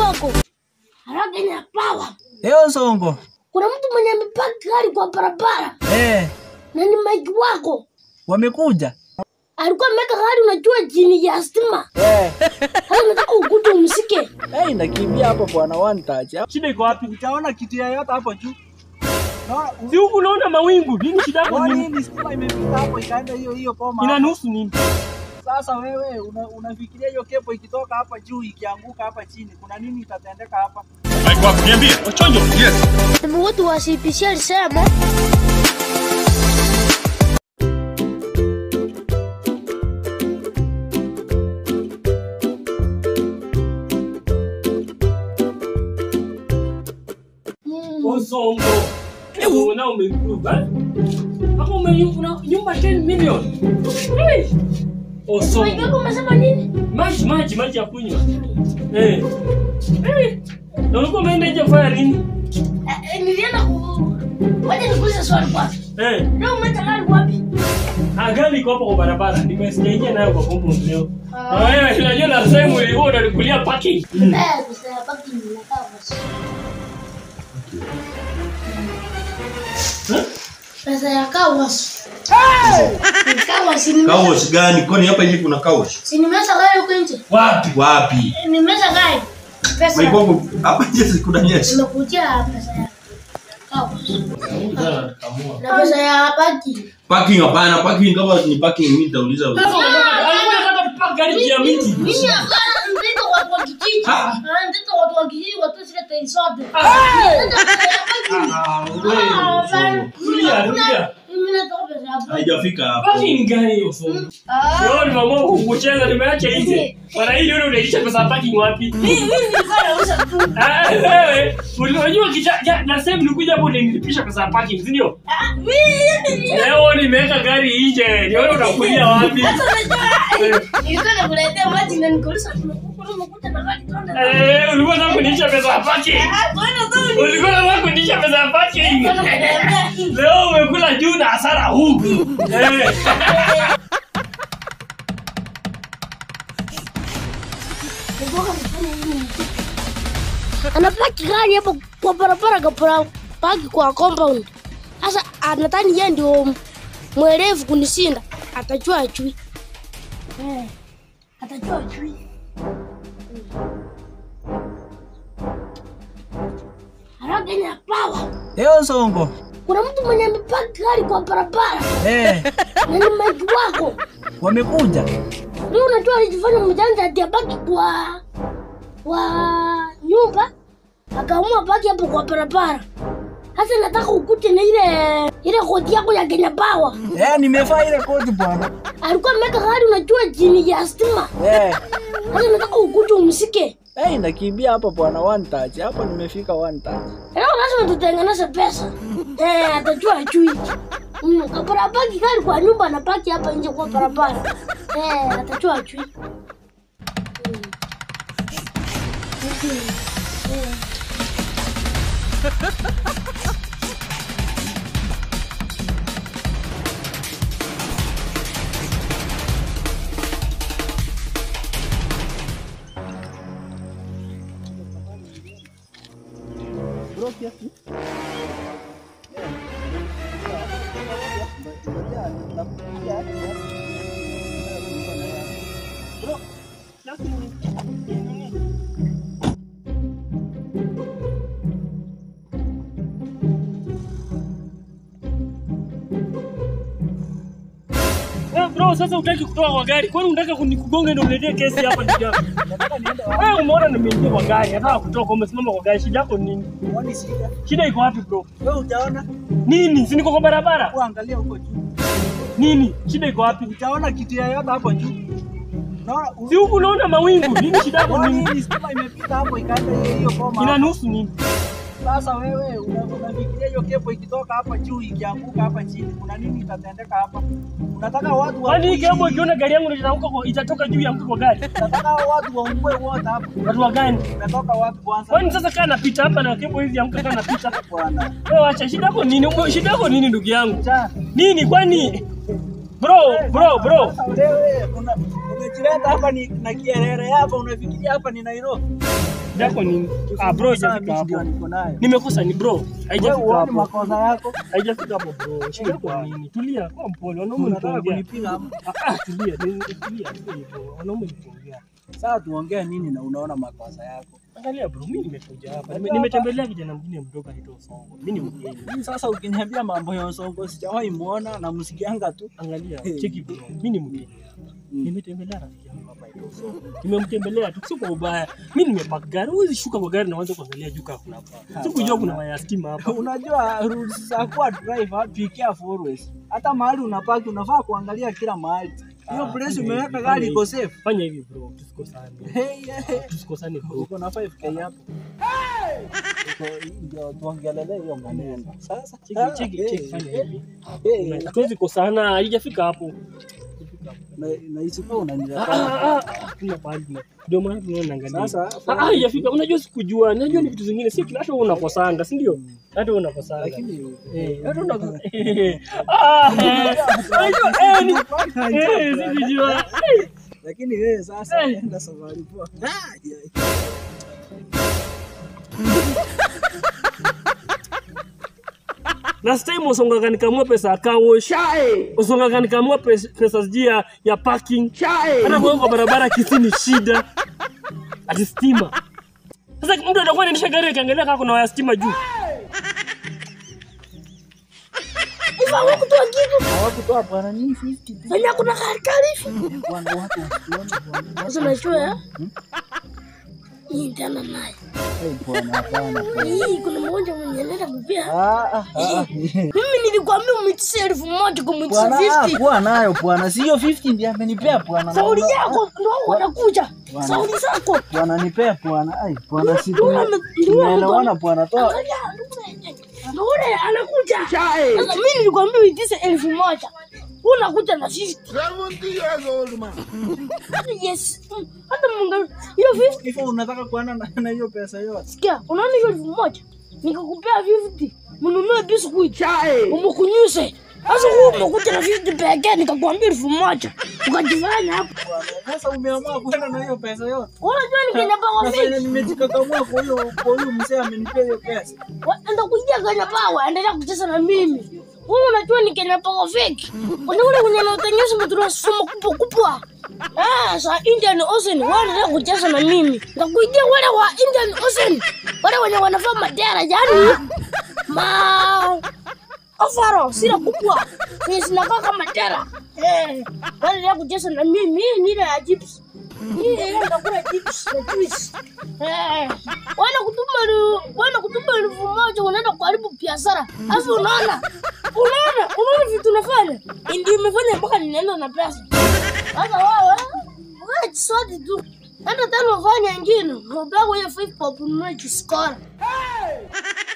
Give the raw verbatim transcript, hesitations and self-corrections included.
Wako. Haraka ina power. Eh, Onsongo. Kuna mtu mwenye amepaki gari kwa barabara. Eh. Na ni Mike Wako. Wamekuja. Alikuwa ameka gari unajua chini ya stima. Eh. Sasa nataka ukute umsike. Eh, nakimbia hapo bwana one touch. Shida iko wapi? Utaona kitu yoyote hapo juu. Naona si huku unaona mawingu. Nini shida yako nini? Nini stima imepita hapo ikaenda hiyo hiyo koma. Ina nusu nini? Sasa wewe unafikiria una hiyo kepo ikitoka hapa juu ikianguka hapa chini kuna nini itatendeka hapa? Mike Wako, niambie. Ochonjo. Yes. Ndio watu wa C P C alisema. Onsongo. Ewo na umeimprove, eh? Hapo umenyumba nyumba ten million. Hey. Onsongo. Mike Wako umesema nini? Maji maji maji ya kunywa. Eh. Eh. Na ulikuwa umeenda nje kufanya nini? Eh, nilienda ku waje nikuulize swali kwanza. Eh. Leo umeenda gari wapi? Ah, gari iko hapo kwa barabara. Nimesikia nayo kwa compound leo. Na wewe unajua na sehemu wewe unalikulia parking. Eh, sasa parking inakaa basi. Pesa ya kawas. Hey! Kawas ni Kawas gani? Kwani hapa hivi kuna kawas? Si nimesa gari huko nje. Wapi? Wapi? Nimesa gari. Pesa. Mike Wako, hapa hivi kuna nyesi. Nimekutia pesa ya kawas. Na pesa ya parking. Parking hapana, parking kama ni parking mimi nitauliza wewe. Alikuwa anataka kupaka gari ya miti. Mimi hapana ndio watu wa kijiji. Ah, ndio watu wa kijiji watu sile tensote. Ah, wewe. Rudia, rudia. Mimi natoka pesa ya parking. Haijafika hapo. Parking gani hiyo somo? Leo ni mama kukucheza nimeacha nje. Bwana hili wewe unailisha pesa parking wapi? Mimi nilifanya usa tu. Ah, wewe. Unajua kicha na same nilikuja hapo nilipisha pesa parking, si ndio? Ah, mimi Leo nimeweka gari nje. Ni wewe unakulia wapi? nilikuwa nakuletea maji na nikuuliza tunakuwa umekuta na gari tona. Eh, ulikuwa unataka kunisha pesa parking. Ah, bwana tu. Ulikuwa unataka kunisha pesa parking. Leo umekula juu na hasara huku. Eh. Anapaki gari hapo kwa barabara kapora paki kwa compound. Sasa anatani yeye ndio mwerevu kunishinda. Atajua achui. Eh. Atajua achui. Haraka ina power. Eh, Onsongo. Kuna mtu mwenye amepaki gari kwa barabara. Eh. Na ni Mike Wako. Wamekuja. Leo unajua alijifanya mjanja ati abaki kwa kwa nyumba akaamua baki hapo kwa barabara. Sasa nataka ukute na ile ile koti yako ya Kenya Power. Eh, nimevaa ile koti bwana. Alikuwa ameka gari unajua chini ya stima. Eh. Sasa nataka ukute umsike. Eh, nakimbia hapo bwana one touch. Hapo nimefika one touch. Leo lazima tutengeneze pesa. Eh, atajua achui. Mm, kapara baki gari kwa nyumba na baki hapa nje kwa barabara. Eh, atajua achui. Bro, kiasi? Bro, sasa utaki kutoa kwa gari. Kwani unataka kunikugonga ndio uniletee kesi hapa ndugu yangu? Nataka niende wapi? Wewe umeona nimeingia kwa gari. Nataka kutoka umesimama kwa gari. Shida yako nini? Wani shida? Shida iko wapi bro? Wewe utaona? Nini? Si niko kwa barabara? Uangalia huko juu. Nini? Shida iko wapi? Utaona kitu yoyote hapo juu. Naona si huku unaona mawingu. Nini shida yako nini? Nini stima imepita hapo ikaenda hiyo hiyo koma. Ina nusu nini? Sasa wewe unafikiria hiyo kepo ikitoka hapa juu ikianguka hapa chini kuna nini itatendeka hapa? Unataka watu wa Kwani kepo ikiona gari yangu itaanguka itatoka juu ya mtu kwa gari? Unataka watu waungue wote hapa. Watu wa gani? Umetoka wapi kwanza? Kwani sasa kana napita hapa na kepo hizi amka kana napita bwana. Wewe acha shida yako nini? Shida yako nini ndugu yangu? Nini kwani? Bro, bro, bro. Wewe una unajileta hapa ni na kielele yako unafikiria hapa ni Nairobi. Shida yako ni ah bro hajafika hapo. Nimekosa ni bro. Haijafika hapo. Makosa yako. Haijafika hapo bro. Shida kwa nini? Tulia kwa mpole. Wanaume wanataka kunipiga. Ah tulia. Tulia. Wanaume nikiongea. Sasa tuongea nini na unaona makosa yako? Angalia bro, mimi nimekuja hapa. Nimetembelea kijana mwingine mdogo anaitwa Onsongo. Mimi ni mgeni. Sasa ukiniambia mambo ya Onsongo sijawahi muona na msikianga tu. Angalia, cheki bro. Mimi ni mgeni. Nimetembelea rafiki yangu hapa hiyo Onsongo. Nimemtembelea tu sio kwa ubaya. Mimi nimepaka gari, huwezi shuka kwa gari na uanze kuangalia juu kuna hapa. Sikujua kuna waya stima hapa. Unajua rules za kwa driver, be careful always. Hata mahali unapaki unafaa kuangalia kila mahali. Hiyo place umeweka gari iko safe. Fanya hivi bro, tusikosane. Tusikosane bro. Uko na five K hapo. Ndio tuongelele hiyo maneno. Sasa cheki cheki cheki fanya hivi. Hatuwezi kosana, haijafika hapo. Na na isipo unanileta. Kuna pale. Ndio maana tunaona angalia. Sasa ah haijafika. Unajua sikujua. Najua ni vitu zingine si kila hata unakosanga, si ndio? Hata unakosanga. Lakini eh hata unakosanga. Ah eh ni eh sikujua. Lakini wewe sasa enda safari poa. Last time Onsongo kanikamua pesa akawo shae. Onsongo kanikamua pesa zia ya parking. Shae. Hata kwa barabara kisini shida. Ati stima. Sasa mtu atakuwa anaendesha gari akiangalia kama kuna waya stima juu. Ifa hawakutoa kitu. Hawakutoa bwana ni fifty. Fanya kuna karifi. Bwana watu wasione. Sasa unajua hii tena naye. Eh bwana hapana. Hii kuna mmoja mwenye anaenda kupia. Ah ah. Mimi nilikwambia umitishe elfu moja kumwitisha fifty. Bwana kwa nayo bwana sio fifty ndiye amenipea bwana. Sauli yako ndio wanakuja. Sauli zako. Bwana nipea bwana. Ai bwana si tunaelewana bwana toa. Ndio anakuja. Sasa mimi nilikwambia uitishe elfu moja. Unakuja na fifty. seventy years old man. Yes. Hata mungu hiyo fifty Ifa unataka kuana na hiyo pesa yote. Sikia, unaona hiyo elfu moja. Nikakupea fifty. Mnunue biskuit. Chai. Umkunyuse. Sasa wewe umekuja na fifty pekee nikakwambia elfu moja. Ukajifanya hapo. Sasa umeamua kwenda na hiyo pesa yote. Unajua nikenda kwa fifty. Sasa nimejikakamua kwa hiyo kwa hiyo mzee amenipea hiyo pesa. Enda kuingia Kenya Power, endelea kucheza na mimi. Wewe unajua ni Kenya Power fake. Unaona kwenye unatengeneza matunda sumu kubwa kubwa. Ah, sa Indian Ocean wanaendelea kucheza na mimi. Nitakuidia wale wa Indian Ocean. Wale wenye wanafaa madera yani. Ma Afaro, sina kubwa. Ni sinakaa kama madera. Eh, wanaendelea kucheza na mimi, ni ile ya chips. Ni ile ndakula chips na juice. Eh, wana kutuma wana kutuma elfu moja unaenda kuharibu biashara. Sasa unaona? Unaona? Unaona vitu unafanya? Ndio umefanya mpaka ninaenda na pesa. Sasa wewe, wewe swali tu. Hata tena ufanye nyingine. Mbona wewe five pop unaichi score?